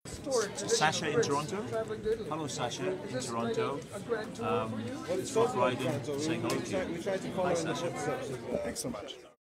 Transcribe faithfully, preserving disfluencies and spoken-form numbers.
Sasha in Toronto. Hello, Sasha in Toronto. Um, it's Rock Riding saying hello to you. Hi, Sasha. Thanks so much.